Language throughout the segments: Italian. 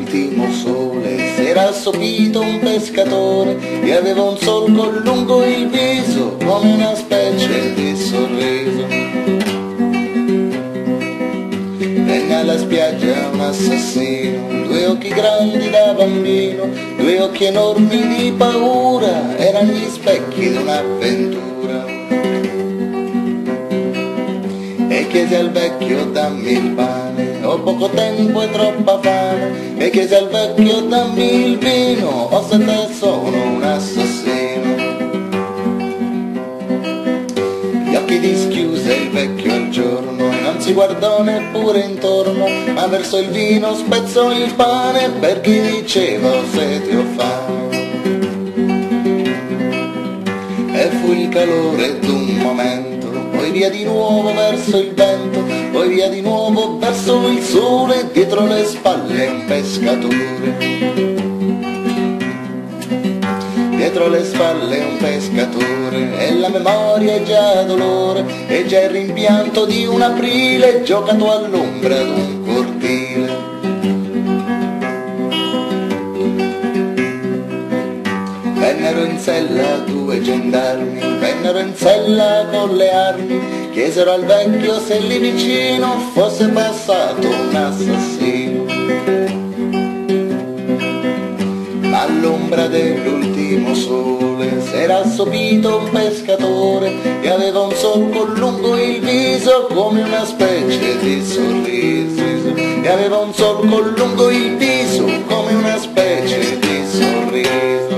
dell'ultimo sole s'era assopito un pescatore e aveva un solco lungo il viso come una specie di sorriso. Venne alla spiaggia un assassino, due occhi grandi da bambino, due occhi enormi di paura, erano gli specchi di un'avventura. E chiese al vecchio: dammi il pane, ho poco tempo e troppa fame. E chiese al vecchio: dammi il vino, ho sete e sono un assassino. Gli occhi dischiuse il vecchio al giorno e non si guardò neppure intorno, ma verso il vino spezzò il pane per chi diceva: ho sete o fame. E fu il calore d'un momento, poi via di nuovo verso il vento, poi via di nuovo verso il sole, dietro le spalle un pescatore. Dietro le spalle un pescatore, e la memoria è già dolore, è già il rimpianto di un aprile giocato all'ombra d'un cortile. Vennero in sella due gendarmi, vennero in sella con le armi, chiesero al vecchio se lì vicino fosse passato un assassino. Ma all'ombra dell'ultimo sole s'era assopito un pescatore e aveva un solco lungo il viso come una specie di sorriso. E aveva un solco lungo il viso come una specie di sorriso.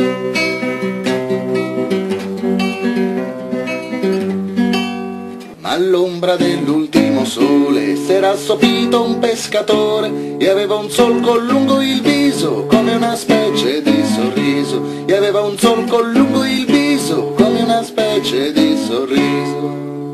All'ombra dell'ultimo sole s'era assopito un pescatore e aveva un solco lungo il viso come una specie di sorriso. E aveva un solco lungo il viso come una specie di sorriso.